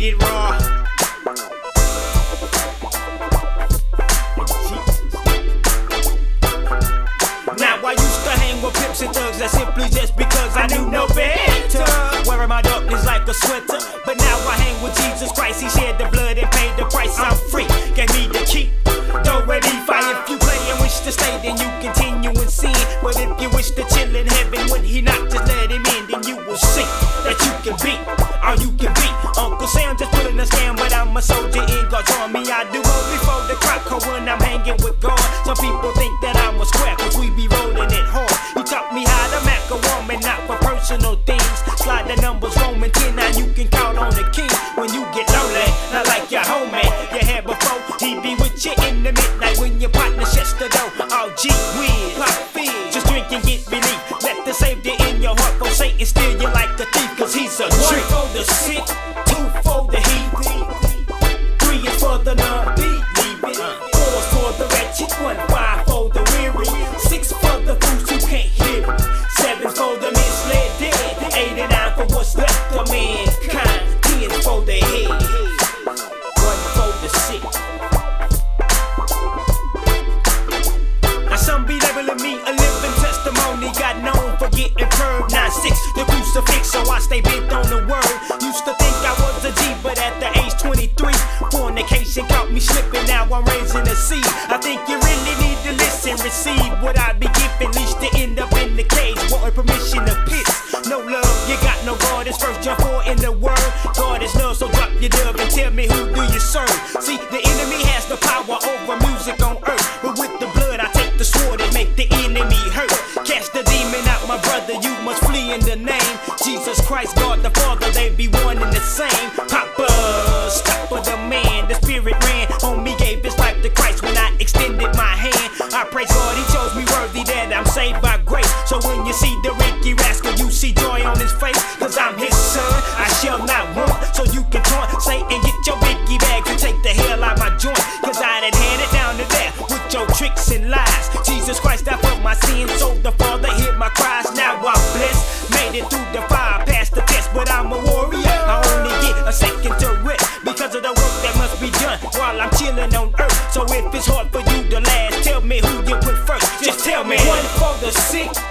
get it raw. Now I used to hang with pimps and thugs, that's simply just because I knew no better. Wearing my darkness like a sweater, but now I hang with Jesus Christ. He shed the blood and paid the price. I'm free, gave me the key. Don't ready fight. If you play and wish to stay, then you continue in sin. But if you wish to chill in heaven when he not, just let him in, then you will see that you can be all you can be. Uncle Sam just pulling a scam, but I'm a soldier in God's army. I do all before the clock, cause when I'm hanging with God, some people think that I'm a square, cause we be rolling it hard. He taught me how to mac a woman, not for personal things. Slide the numbers, Roman 10, now you can count on the king. When you get lonely, not like your homie you had before, he be with you in the midnight when your partner shuts the door. All G with pop fizz, just drink and get relief. Let the Savior in your heart, for Satan steal you like a thief, cause he's a trick. 1 for the sick, 2 for the heathen, 3 is for the non-believing, 4 is for the wretched, 5 for the weary, 6 for the fools who can't hear it, 7 for the misled dead, 8 and 9 for what's left of mankind, 10 for the head, 1 for the sick. Now some be labeling me a living testimony, got known for getting purged. 9-6, the crucifix, so I stay bent on the word. Used to think I was a G, but at the age 23, fornication caught me slipping, now I'm raising a seed. I think you really need to listen, receive what I be giving, least to end up in the cage, wanting permission to piss. No love, you got no God, it's 1 John 4 in the word. God is love, so drop your dove and tell me who do you serve. See, the enemy has the power over music on earth, but with the blood I take the sword and make the enemy hurt. Cast the demon out, my brother, you must flee in the name Jesus Christ, God the Father, they be one and the same. Papa, stop of the man, the spirit ran on me, gave his life to Christ when I extended my hand. I praise God, he chose me worthy, that I'm saved by grace. So when you see the Ricky Rascal, you see joy on his face, cause I'm his son, I shall not want. So you can taunt, say and get your biggie bags and take the hell out my joint, cause I done had it down to there with your tricks and lies. Jesus Christ died for my sins, so the Father hear my cries. Now I'm blessed, made it through the fire, past the test, but I'm a warrior. I only get a second to rest because of the work that must be done while I'm chilling on earth. So if it's hard for you to last, tell me who you put first. Just tell me. 1 for the sick,